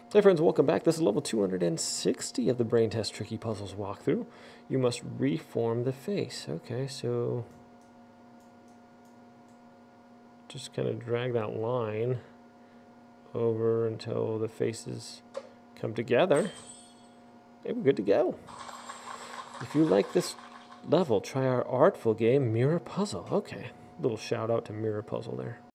Hey friends, welcome back. This is level 260 of the Brain Test Tricky Puzzles walkthrough. You must reform the face. Okay, so just kind of drag that line over until the faces come together. Okay, we're good to go. If you like this level, try our artful game, Mirror Puzzle. Okay, little shout out to Mirror Puzzle there.